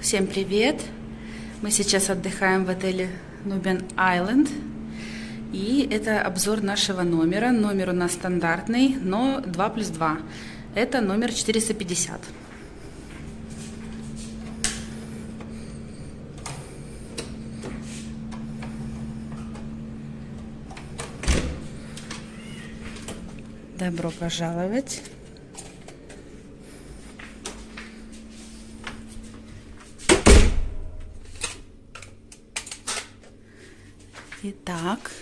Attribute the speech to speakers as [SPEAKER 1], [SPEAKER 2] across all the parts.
[SPEAKER 1] Всем привет! Мы сейчас отдыхаем в отеле Nubian Island. И это обзор нашего номера. Номер у нас стандартный, но 2+2. Это номер 450. Добро пожаловать! Итак,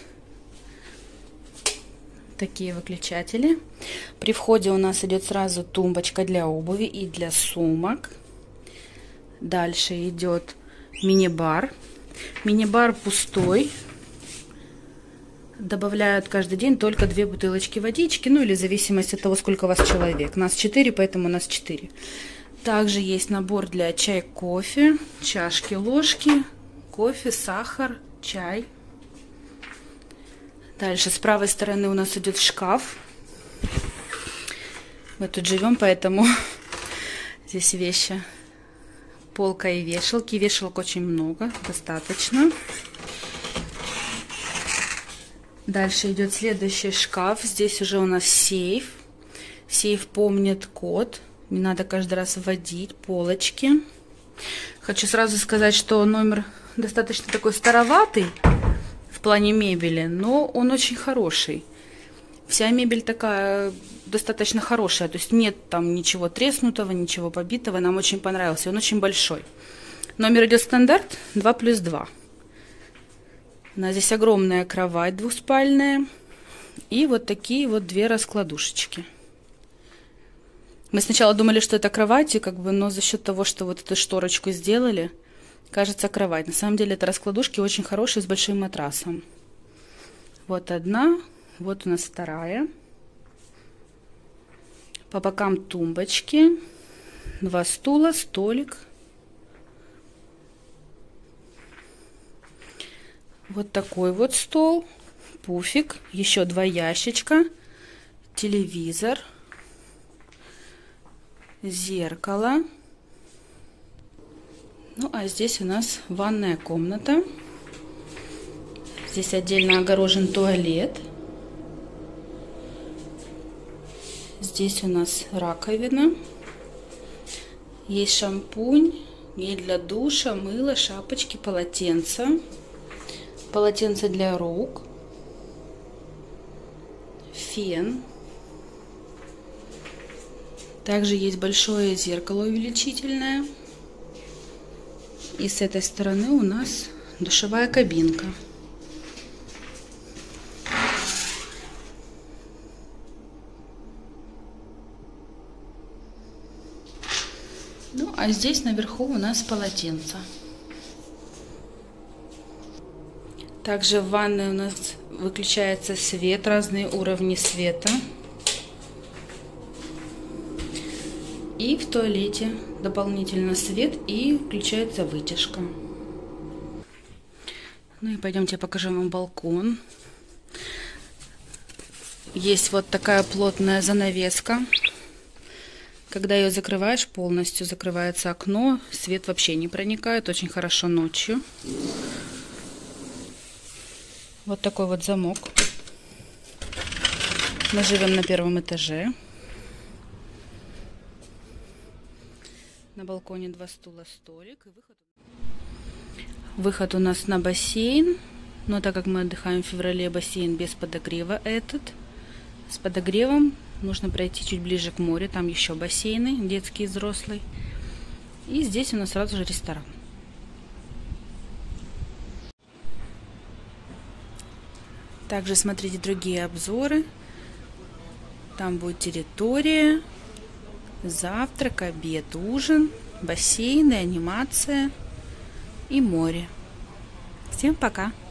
[SPEAKER 1] такие выключатели. При входе у нас идет сразу тумбочка для обуви и для сумок. Дальше идет мини-бар. Мини-бар пустой. Добавляют каждый день только 2 бутылочки водички, ну или в зависимости от того, сколько у вас человек. Нас 4, поэтому у нас 4. Также есть набор для чай-кофе, чашки, ложки, кофе, сахар, чай. Дальше с правой стороны у нас идет шкаф. Мы тут живем, поэтому здесь вещи. Полка и вешалки. Вешалок очень много, достаточно. Дальше идет следующий шкаф. Здесь уже у нас сейф. Сейф помнит код. Не надо каждый раз вводить. Полочки. Хочу сразу сказать, что номер достаточно такой староватый в плане мебели, но он очень хороший. Вся мебель такая достаточно хорошая, то есть нет там ничего треснутого, ничего побитого. Нам очень понравился, он очень большой. Номер идет стандарт 2+2. У нас здесь огромная кровать двухспальная и вот такие вот 2 раскладушечки. Мы сначала думали, что это кровать, но за счет того, что вот эту шторочку сделали, кажется кровать. На самом деле это раскладушки очень хорошие с большим матрасом. Вот одна, вот у нас вторая. По бокам тумбочки, 2 стула, столик. Вот такой вот стол, пуфик, еще 2 ящичка, телевизор, зеркало. Ну, а здесь у нас ванная комната. Здесь отдельно огорожен туалет. Здесь у нас раковина. Есть шампунь, гель для душа, мыло, шапочки, полотенца. Полотенце для рук. Фен. Также есть большое зеркало увеличительное. И с этой стороны у нас душевая кабинка. Ну, а здесь наверху у нас полотенце. Также в ванной у нас выключается свет, разные уровни света. И в туалете дополнительно свет и включается вытяжка. Ну и пойдемте покажу вам балкон. Есть вот такая плотная занавеска. Когда ее закрываешь, полностью закрывается окно, свет вообще не проникает, очень хорошо ночью. Вот такой вот замок. Мы живем на 1-м этаже. На балконе 2 стула, столик. И выход у нас на бассейн. Но так как мы отдыхаем в феврале, бассейн без подогрева этот. С подогревом нужно пройти чуть ближе к морю. Там еще бассейны, детский и взрослый. И здесь у нас сразу же ресторан. Также смотрите другие обзоры. Там будет территория. Завтрак, обед, ужин, бассейны, анимация и море. Всем пока!